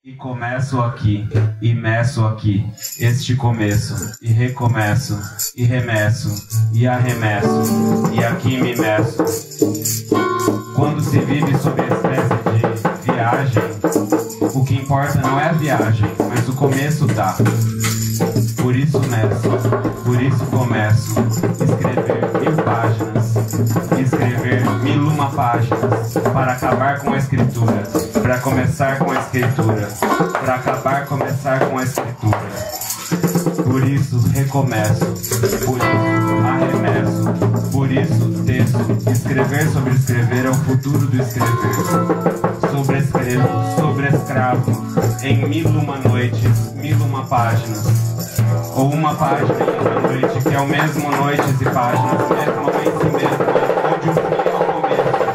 E começo aqui, e meço aqui, este começo, e recomeço, e remeço, e arremesso, e aqui me meço. Quando se vive sob estresse de viagem, o que importa não é a viagem, mas o começo tá. Por isso meço, por isso começo, escrever 1000 páginas, escrever 1001 páginas, para acabar com a escritura, para começar com a escritura, para acabar, começar com a escritura. Por isso recomeço, por isso arremesso, por isso texto. Escrever sobre escrever é o futuro do escrever. Sobre escravo, em 1001 noites, 1001 páginas. Ou uma página em uma noite, que é o mesmo noites e páginas, mesmo em si mesmo, onde o fim é o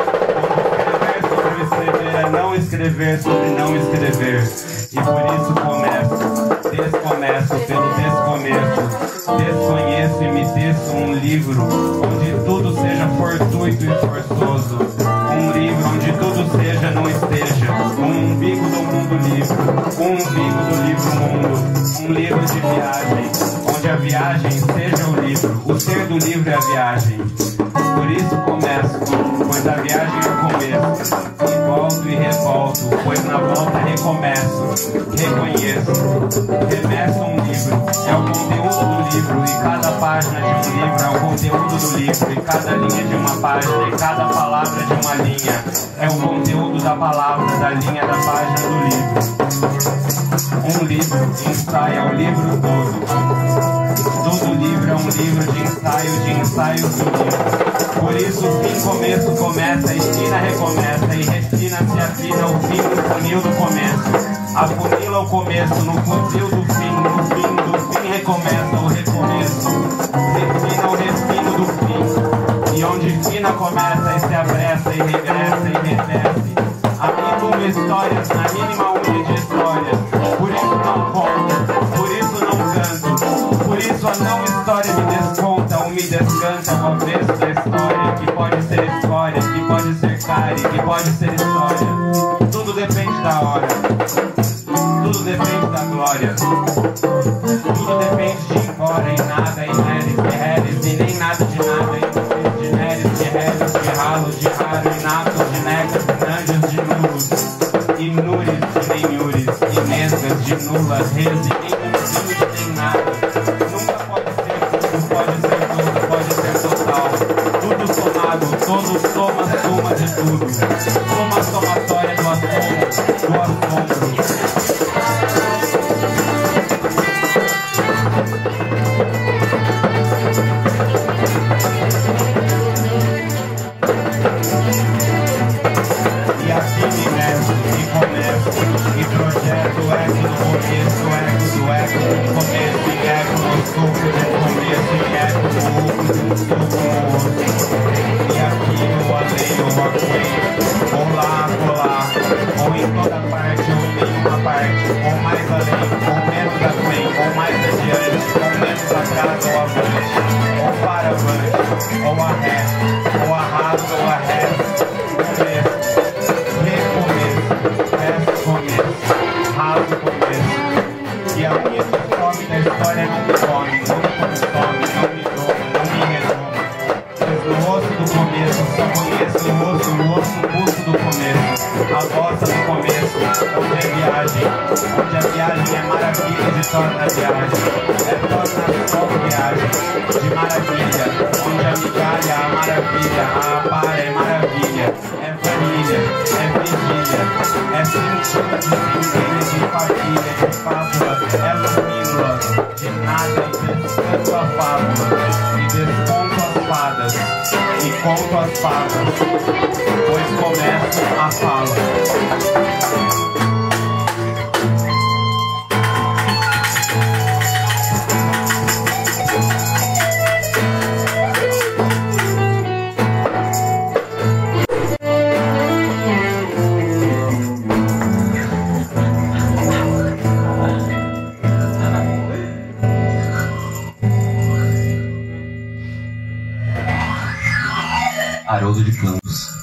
começo, onde escrever sobre escrever é não escrever sobre não escrever. E por isso começo, descomeço pelo descomeço, desconheço e me desço um livro onde tudo seja fortuito e forçoso, um livro onde tudo seja não esteja, um umbigo do mundo livre, um umbigo do livro mundo, um livro de viagem, onde a viagem seja o livro, o ser do livro é a viagem. Por isso começo, pois a viagem é o começo, e volto e revolto, pois na volta recomeço, reconheço, remeço um livro, é o conteúdo do livro, e cada página de um livro é o conteúdo do livro, e cada linha de uma página, e cada palavra de uma linha, é o conteúdo da palavra, da linha da página do livro. Um livro ensaia o livro todo. Todo livro é um livro de ensaios do livro. Por isso o fim, começo, começa, esquina, recomeça, e restina, se afina o fim no funil do começo. Afunila o começo no funil do fim, no fim do fim recomeça o recomeço. Refina o refino do fim, e onde fina começa e se apressa e regressa e redesce. Amigo histórias na mínima unha de histórias. Por isso não conto, por isso não canto, por isso a não história me desconta ou me descanta o avesso da história, que pode ser escória, que pode ser cárie, que pode ser história. Tudo depende da hora, tudo depende da glória, tudo depende de embora, e nada, e neres, de reres, e nem nada de nada, e de neres, de reres, de ralo, de raro, e natos, de necas, de nanjas, de nulos, e nures, de nenhures, e nesgas, de nulas, res, e nem nenhum, nem nada. Nunca pode ser tudo, pode ser total. Tudo somado, todo soma de tudo. Soma somatória do assombro. E aqui me meço, e começo, e projeto eco no começo, eco no começo, e eco no suco do começo, e eco no oco do suco no osso. E aqui ou além ou aquém, ou lá, colar, ou em toda parte, ou em nenhuma parte, ou mais além, ou menos aquém, ou mais adiante, ou menos atrás ou avante, ou para avante, ou a ré, ou arraso ou a ré, começo. Raso começo, e a minha fome da história não me come, não me consome, não me doma, não me redoma. Pois no osso do começo só conheço o osso do começo, a bosta do começo, onde é viagem, onde a viagem é maravilha de torna viagem, é torna só viagem, de maravilha, onde a migalha, a maravilha, a apara é maravilha, é vanilha, é vigília, é cintura de cintura, de família, de fábula, é lumínula, de nada e descanto a fábula, e desconto as fadas, e conto as fadas, pois começo a fala. Haroldo de Campos.